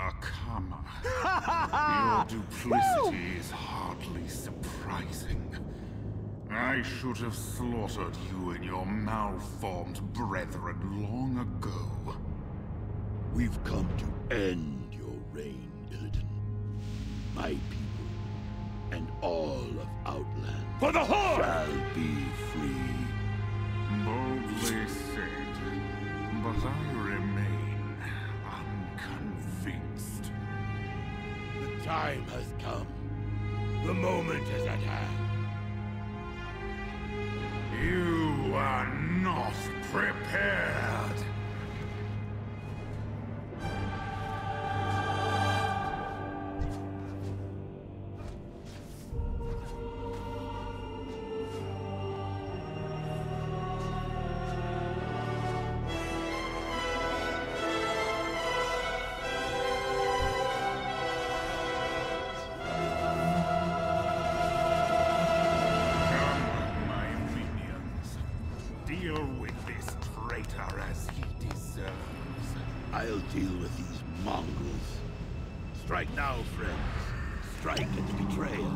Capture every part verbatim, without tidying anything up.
A comer. Your duplicity is hardly surprising. I should have slaughtered you and your malformed brethren long ago. We've come to end your reign, Illidan. My people and all of Outland For the Horde! shall be free. Boldly said, but I remain unconvinced. The time has come. The moment is at hand. You are not prepared. Deal with this traitor as he deserves. I'll deal with these mongrels. Strike now, friends. Strike at the betrayal.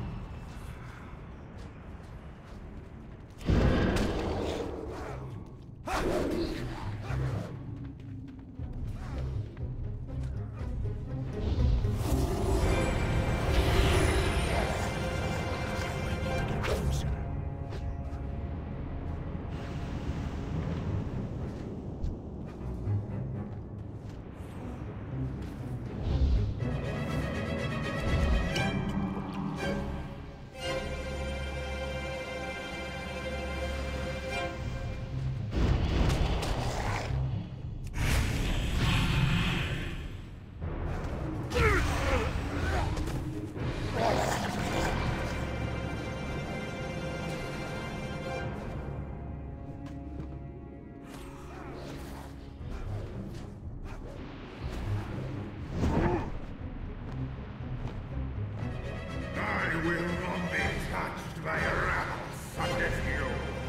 I will not be touched by a rabble such as you.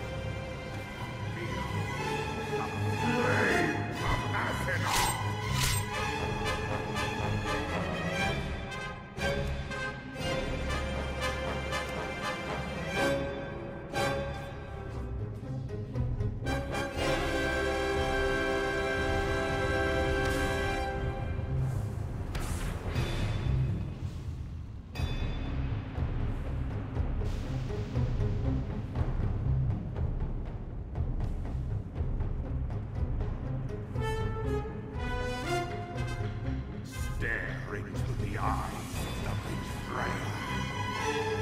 Feel the flame of Athena. Stare into the eyes of the betrayer.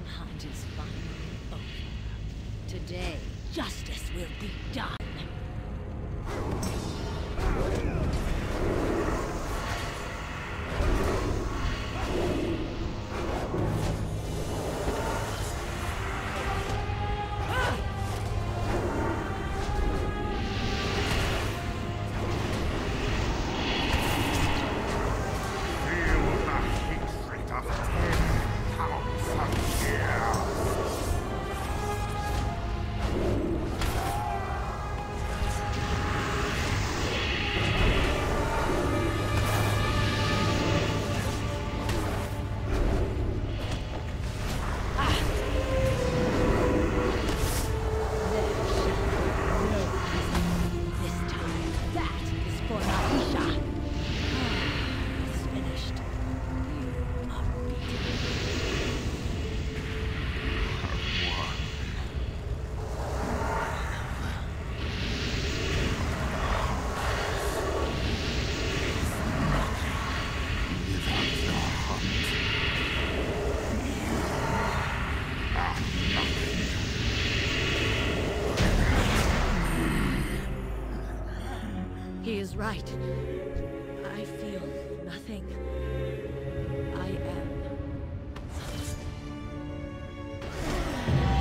hunt is finally over. Today, justice will be done. He is right. I feel nothing. I am.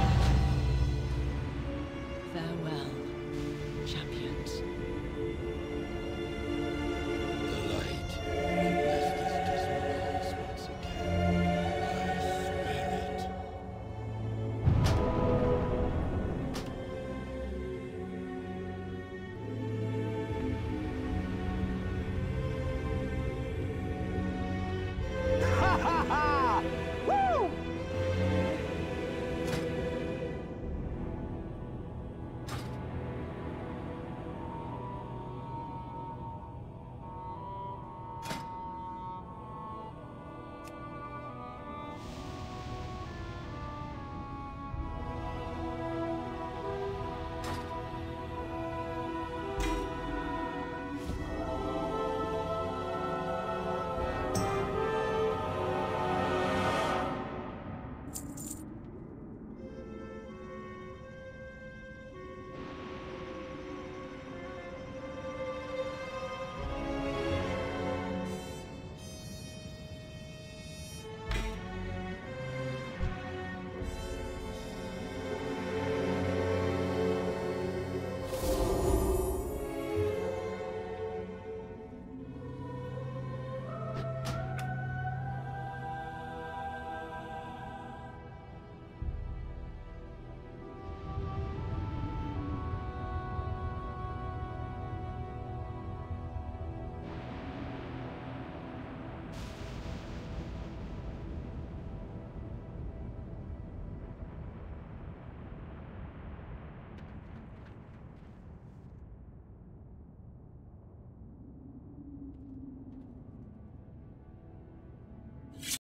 Farewell, champions.